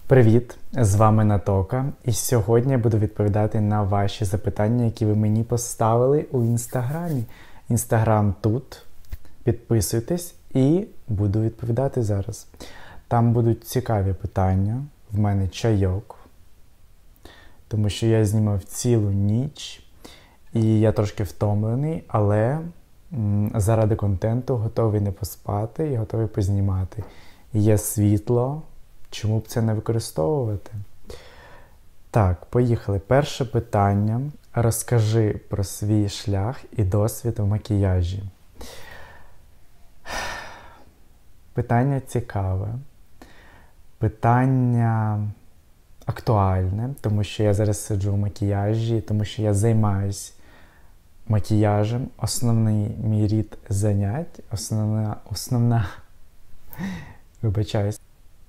Привіт! З вами Натока, і сьогодні я буду відповідати на ваші запитання, які ви мені поставили у Інстаграмі. Інстаграм тут. Підписуйтесь і буду відповідати зараз. Там будуть цікаві питання, в мене чайок, тому що я знімав цілу ніч, і я трошки втомлений, але заради контенту готовий не поспати і готовий познімати. Є світло. Чому б це не використовувати? Так, поїхали. Перше питання. Розкажи про свій шлях і досвід в макіяжі. Питання цікаве. Питання актуальне, тому що я зараз сиджу в макіяжі, тому що я займаюсь макіяжем. Основний мій рід занять, вибачаюсь.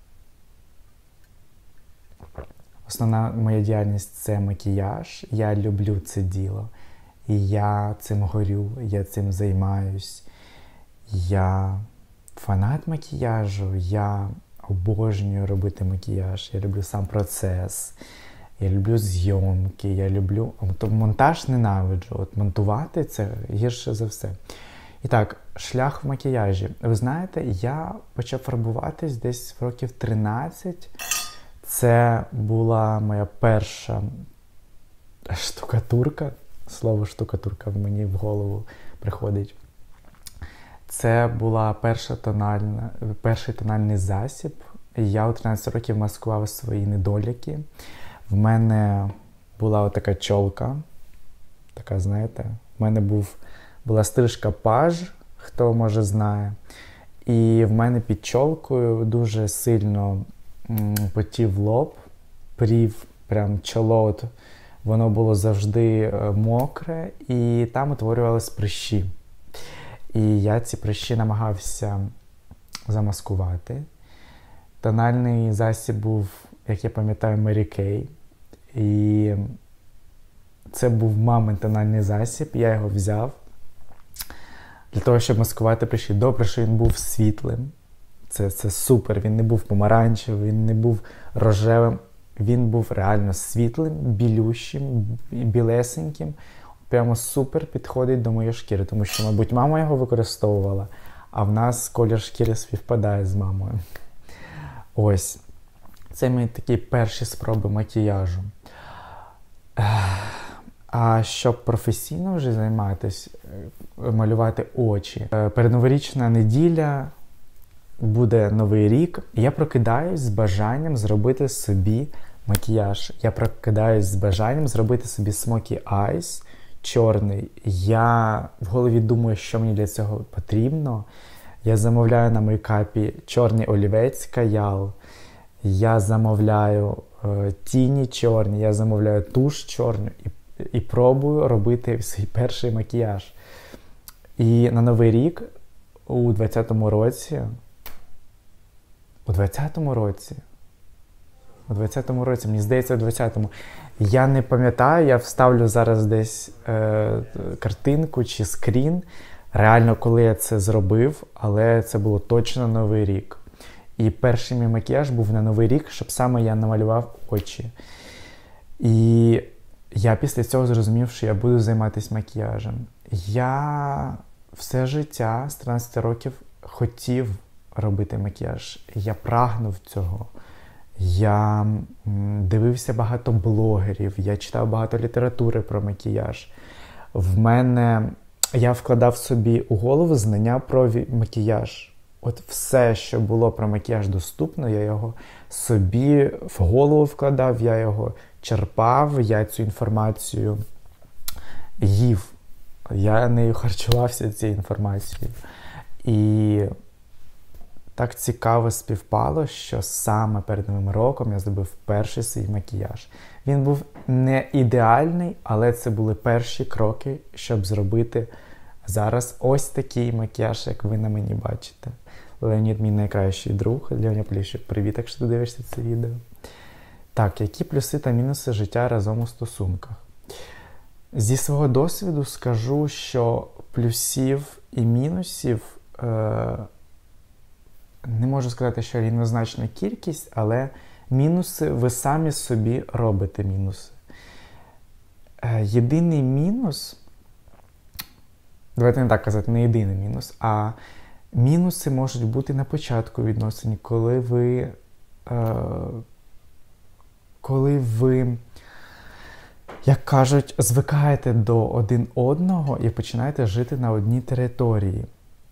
Основна моя діяльність – це макіяж. Я люблю це діло. І я цим горю, я цим займаюсь. Я фанат макіяжу, я обожнюю робити макіяж. Я люблю сам процес, я люблю зйомки, я люблю... Монтаж ненавиджу. От монтувати – це гірше за все. І так, шлях в макіяжі. Ви знаєте, я почав фарбуватись десь в років 13. Це була моя перша штукатурка. Слово штукатурка мені в голову приходить. Це була перший тональний засіб. Я у 13 років маскував свої недоліки. В мене була отака чолка. Така, знаєте, в мене була стрижка паж, хто може знає. І в мене під чолкою дуже сильно потів лоб, прів, прям чоло, воно було завжди мокре, і там утворювались прищі. І я ці прищі намагався замаскувати. Тональний засіб був, як я пам'ятаю, Mary Kay. І це був мамин тональний засіб, я його взяв для того, щоб маскувати прищі. Добре, що він був світлим. Це супер, він не був помаранчевим, він не був рожевим, він був реально світлим, білющим, білесеньким. Прямо супер підходить до моєї шкіри, тому що, мабуть, мама його використовувала, а в нас колір шкіри співпадає з мамою. Ось. Це мої такі перші спроби макіяжу. А щоб професійно вже займатися, малювати очі. Передноворічна неділя, буде Новий рік, і я прокидаюсь з бажанням зробити собі макіяж. Я прокидаюсь з бажанням зробити собі Smoky Eyes чорний. Я в голові думаю, що мені для цього потрібно. Я замовляю на мейкапі чорний олівець Каял. Я замовляю тіні чорні, я замовляю туш чорну і пробую робити свій перший макіяж. І на Новий рік у 20-му році, мені здається, у 20-му. Я не пам'ятаю, я вставлю зараз десь картинку чи скрін, реально, коли я це зробив, але це було точно Новий рік. І перший мій макіяж був на Новий рік, щоб саме я намалював очі. І я після цього зрозумів, що я буду займатися макіяжем. Я все життя з 13 років хотів робити макіяж. Я прагнув цього. Я дивився багато блогерів, я читав багато літератури про макіяж. Я вкладав собі у голову знання про макіяж. От все, що було про макіяж доступно, я його собі в голову вкладав, я його черпав, я цю інформацію їв. Я нею харчувався, цією інформацією. І так цікаво співпало, що саме перед Новим роком я зробив перший свій макіяж. Він був не ідеальний, але це були перші кроки, щоб зробити зараз ось такий макіяж, як ви на мені бачите. Леонід – мій найкращий друг. Льоня Пліщук, привіт, якщо ти дивишся це відео. Так, які плюси та мінуси життя разом у стосунках? Зі свого досвіду скажу, що плюсів і мінусів не можу сказати, що рівнозначна кількість, але Мінуси ви самі собі робите мінуси. Єдиний мінус, давайте не так казати, не єдиний мінус, а мінуси можуть бути на початку відносин, коли ви, як кажуть, звикаєте до один одного і починаєте жити на одній території.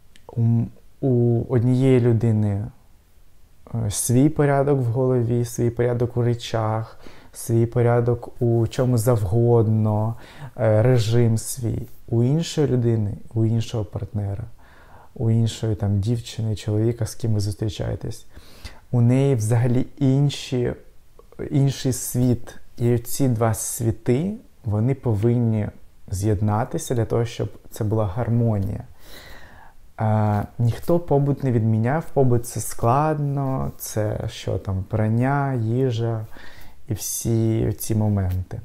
У однієї людини свій порядок в голові, свій порядок у речах, свій порядок у чому завгодно, режим свій. У іншої людини, у іншого партнера, у іншої там дівчини, чоловіка, з ким ви зустрічаєтесь, у неї взагалі інший світ. І ці два світи, вони повинні з'єднатися для того, щоб це була гармонія. Ніхто побут не відміняв, побут це складно, це що там, прання, їжа і всі ці моменти.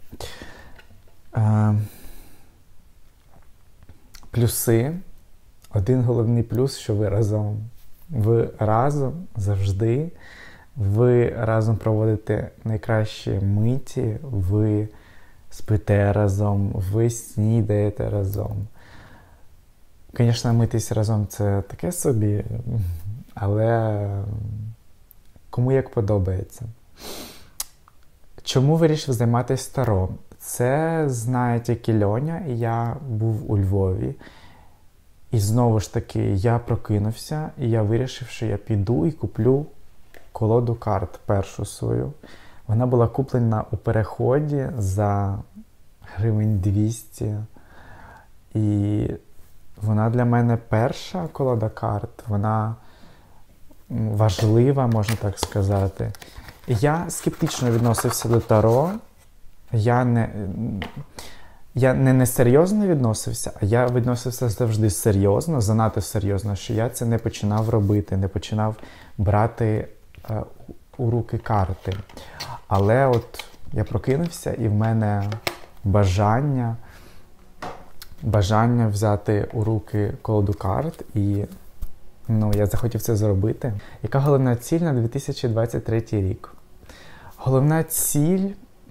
Плюси. Один головний плюс, що ви разом. Ви разом завжди. Ви разом проводите найкращі миті, ви спите разом, ви снідаєте разом. Звісно, митись разом це таке собі, але кому як подобається. Чому вирішив займатися таро? Це знає тільки Льоня, і я був у Львові. І знову ж таки, я прокинувся, і я вирішив, що я піду і куплю колоду карт, першу свою. Вона була куплена у переході за гривень 200. І вона для мене перша колода карт, вона важлива, можна так сказати. Я скептично відносився до таро. Я не несерйозно відносився, а я відносився завжди серйозно, занадто серйозно, що я це не починав робити, не починав брати у руки карти. Але от я прокинувся, і в мене бажання взяти у руки колоду карт, і я захотів це зробити. Яка головна ціль на 2023 рік? Головна ціль,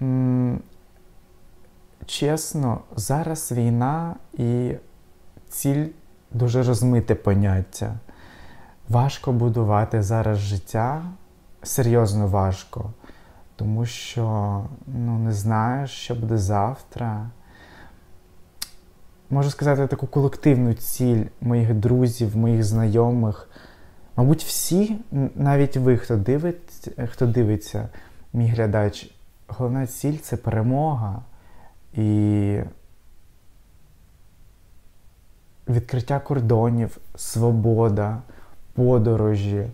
чесно, зараз війна, і ціль дуже розмите поняття. Важко будувати зараз життя, серйозно важко, тому що не знаєш, що буде завтра. Можу сказати таку колективну ціль моїх друзів, моїх знайомих. Мабуть, всі, навіть ви, хто дивиться, мій глядач, головна ціль – це перемога і відкриття кордонів, свобода, подорожі,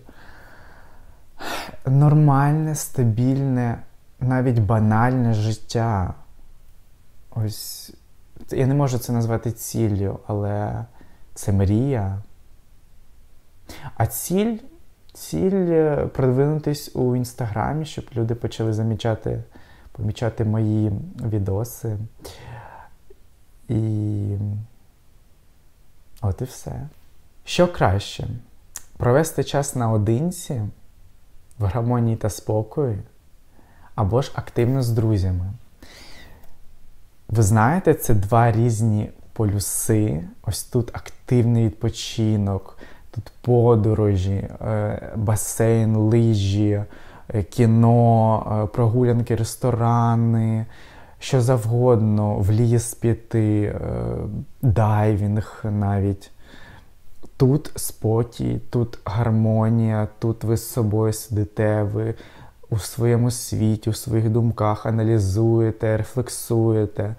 нормальне, стабільне, навіть банальне життя. Ось, я не можу це назвати ціллю, але це мрія. А ціль продвинутись у Інстаграмі, щоб люди почали помічати мої відоси. І от і все. Що краще? Провести час наодинці, в гармонії та спокої, або ж активно з друзями? Ви знаєте, це два різні полюси. Ось тут активний відпочинок, тут подорожі, басейн, лижі, кіно, прогулянки, ресторани, що завгодно, в ліс піти, дайвінг навіть. Тут спокій, тут гармонія, тут ви з собою сидите, ви у своєму світі, у своїх думках аналізуєте, рефлексуєте.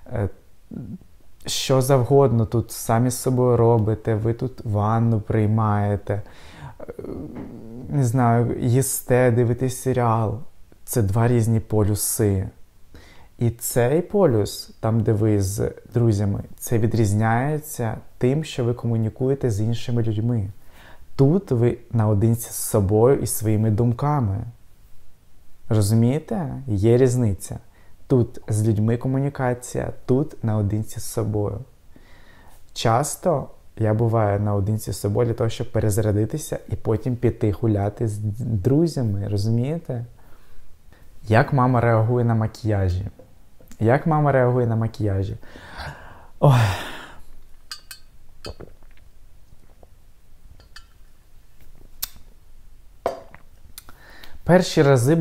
Що завгодно тут самі з собою робите, ви тут ванну приймаєте, не знаю, їсте, дивитесь серіал. Це два різні полюси. І цей полюс, там де ви з друзями, це відрізняється тим, що ви комунікуєте з іншими людьми. Тут ви наодинці з собою і своїми думками. Розумієте? Є різниця. Тут з людьми комунікація, тут наодинці з собою. Часто я буваю наодинці з собою для того, щоб перезарядитися і потім піти гуляти з друзями, розумієте? Як мама реагує на макіяжі? Як мама реагує на макіяжі? Ой. Перші рази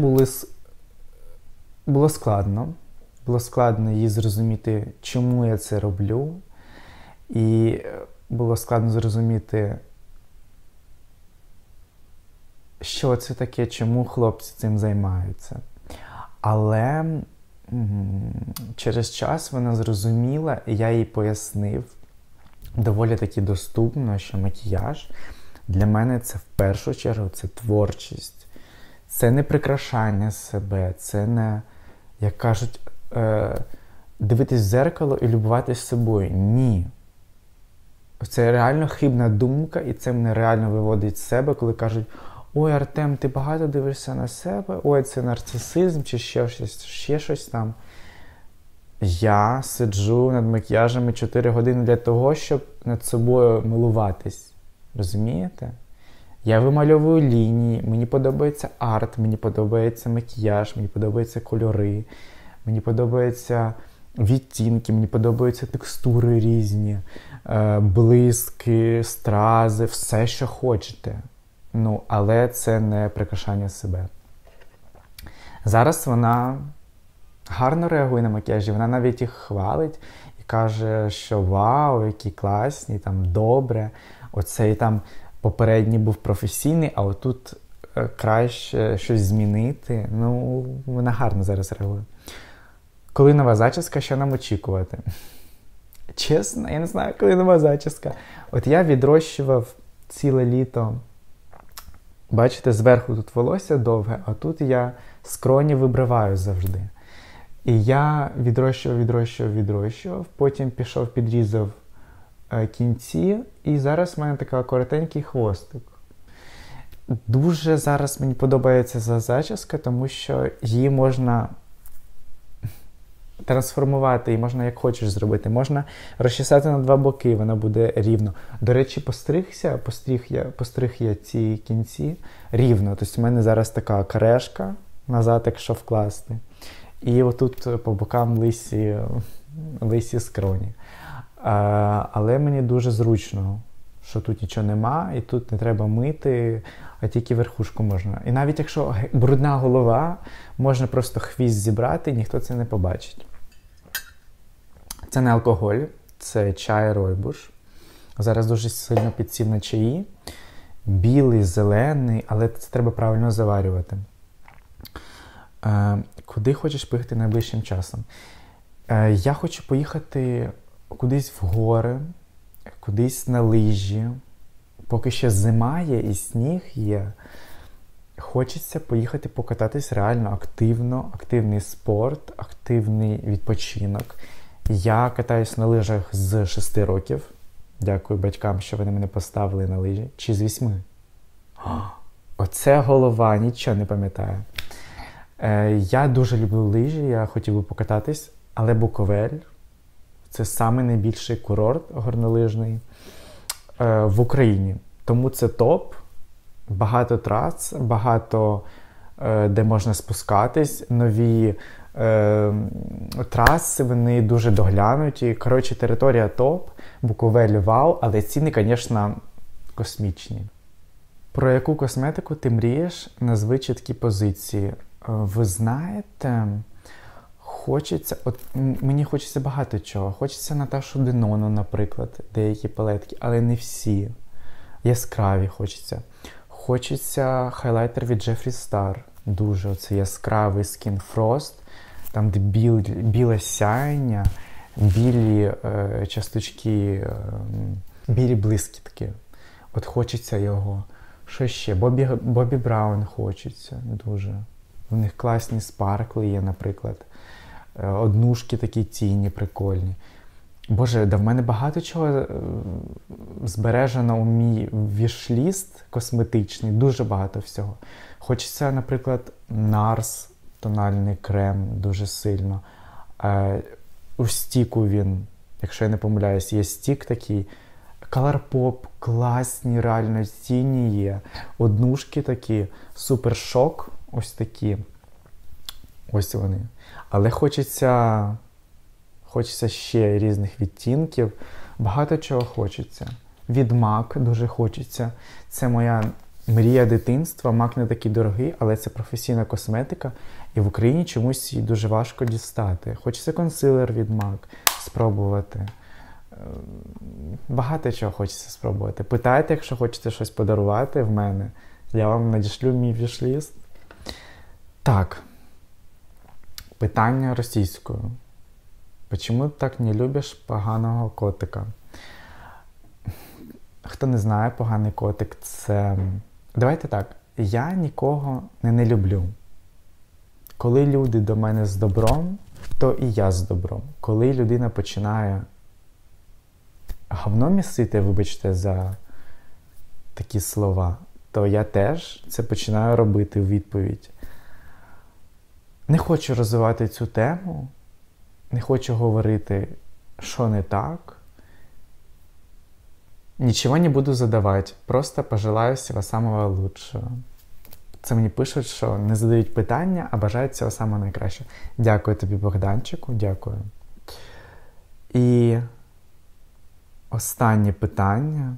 було складно. Було складно їй зрозуміти, чому я це роблю. І було складно зрозуміти, що це таке, чому хлопці цим займаються. Але через час вона зрозуміла, і я їй пояснив доволі таки доступно, що макіяж для мене це в першу чергу це творчість. Це не прикрашання себе, це не, як кажуть, дивитись в дзеркало і любуватись собою. Ні. Це реально хибна думка, і це мене реально виводить з себе, коли кажуть: ой, Артем, ти багато дивишся на себе, ой, це нарцисизм, чи ще щось там. Я сиджу над макіяжами 4 години для того, щоб над собою милуватись. Розумієте? Я вимальовую лінії, мені подобається арт, мені подобається макіяж, мені подобаються кольори, мені подобаються відтінки, мені подобаються текстури різні, блиски, стрази, все, що хочете. Ну, але це не прикрашання себе. Зараз вона гарно реагує на макіяжі, вона навіть їх хвалить і каже, що вау, які класні, там, добре. Оцей там попередній був професійний, а отут краще щось змінити. Ну, вона гарно зараз реагує. Коли нова зачіска, що нам очікувати? Чесно, я не знаю, коли нова зачіска. От я відрощував ціле літо. Бачите, зверху тут волосся довге, а тут я скроні вибриваю завжди. І я відрощував, потім пішов, підрізав кінці, і зараз в мене така коротенький хвостик. Дуже зараз мені подобається ця зачіска, тому що її можна трансформувати, і можна як хочеш зробити. Можна розчесати на 2 боки, вона буде рівно. До речі, постриг я ці кінці рівно. Тобто в мене зараз така карешка назад, якщо вкласти. І отут по бокам лисі скроні. Але мені дуже зручно, що тут нічого нема, і тут не треба мити, а тільки верхушку можна. І навіть якщо брудна голова, можна просто хвіст зібрати, і ніхто це не побачить. Це не алкоголь, це чай ройбуш. Зараз дуже сильно підсів на чаї. Білий, зелений, але це треба правильно заварювати. Куди хочеш поїхати найближчим часом? Я хочу поїхати кудись в гори, кудись на лижі. Поки ще зима є і сніг є. Хочеться поїхати покататись реально активно, активний спорт, активний відпочинок. Я катаюсь на лижах з 6 років. Дякую батькам, що вони мене поставили на лижі. Чи з 8? Оце голова, нічого не пам'ятаю. Я дуже люблю лижі, я хотів би покататись, але Буковель – це самий найбільший курорт горнолижний в Україні. Тому це топ, багато трас, багато де можна спускатись, нові траси, вони дуже доглянуті. Коротше, територія топ, Буковель вау, але ціни, звісно, космічні. Про яку косметику ти мрієш? Назви чіткі позиції. Ви знаєте, мені хочеться багато чого. Хочеться Наташу Денону, наприклад, деякі палетки, але не всі. Яскраві хочеться. Хочеться хайлайтер від Jeffree Star. Дуже оце яскравий Skin Frost, там де біле сяєння, білі часточки, білі блискітки. От хочеться його. Що ще? Бобі Браун хочеться дуже. У них класні спаркли є, наприклад. Однушки такі тіні прикольні. Боже, в мене багато чого збережено у мій вішліст косметичний, дуже багато всього. Хочеться, наприклад, NARS, тональний крем, дуже сильно. У стіку він, якщо я не помиляюсь, є стік такий. ColourPop, класні реально тіні є. Однушки такі, Super Shock, ось такі. Ось вони. Але хочеться ще різних відтінків. Багато чого хочеться. Від MAC дуже хочеться. Це моя мрія дитинства. MAC не такий дорогий, але це професійна косметика. І в Україні чомусь її дуже важко дістати. Хочеться консилер від MAC спробувати. Багато чого хочеться спробувати. Питайте, якщо хочете щось подарувати в мене. Я вам надішлю мій віш-ліст. Так. Питання російською. Чому ти так не любиш поганого котика? Хто не знає, поганий котик – це... Давайте так. Я нікого не люблю. Коли люди до мене з добром, то і я з добром. Коли людина починає говно місити, вибачте за такі слова, то я теж це починаю робити у відповідь. Не хочу розвивати цю тему, не хочу говорити, що не так. Нічого не буду задавати, просто пожелаю всього самого лучшого. Це мені пишуть, що не задають питання, а бажають всього самого найкращого. Дякую тобі, Богданчику, дякую. І останнє питання.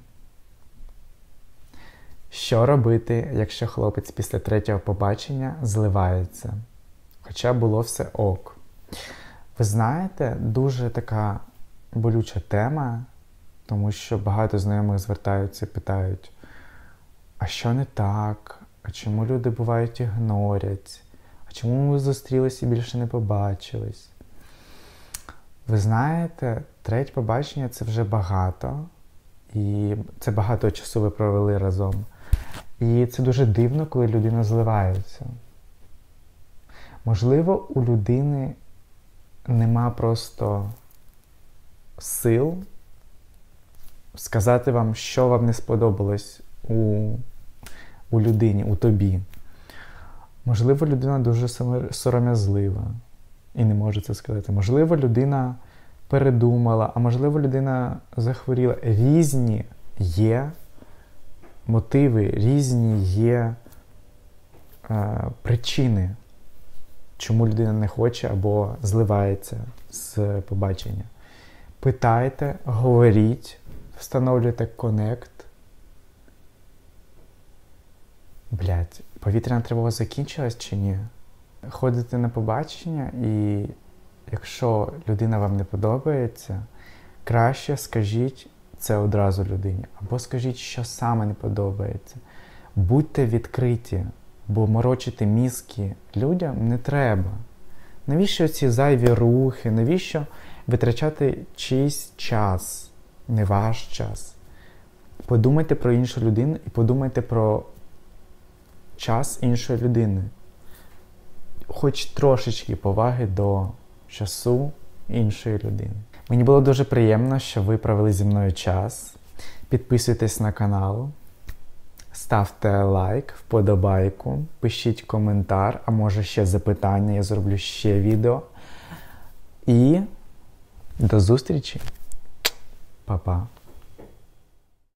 Що робити, якщо хлопець після 3-го побачення зливається? Хоча було все ок. Ви знаєте, дуже така болюча тема, тому що багато знайомих звертаються і питають, а що не так? А чому люди бувають ігнорять? А чому ми зустрілися і більше не побачились? Ви знаєте, 3-е побачення – це вже багато. І це багато часу ви провели разом. І це дуже дивно, коли людина зливається. Можливо, у людини нема просто сил сказати вам, що вам не сподобалось у людині, у тобі. Можливо, людина дуже сором'язлива і не може це сказати. Можливо, людина передумала, а можливо, людина захворіла. Різні є мотиви, різні є причини, чому людина не хоче або зливається з побачення. Питайте, говоріть, встановлюйте коннект. Блядь, повітряна тривога закінчилась чи ні? Ходите на побачення і якщо людина вам не подобається, краще скажіть це одразу людині. Або скажіть, що саме не подобається. Будьте відкриті, бо морочити мізки людям не треба. Навіщо ці зайві рухи? Навіщо витрачати чийсь час, не ваш час? Подумайте про іншу людину і подумайте про час іншої людини. Хоч трошечки поваги до часу іншої людини. Мені було дуже приємно, що ви провели зі мною час. Підписуйтесь на канал, ставте лайк, вподобайку, пишіть коментар, а може ще запитання, я зроблю ще відео. І до зустрічі. Па-па.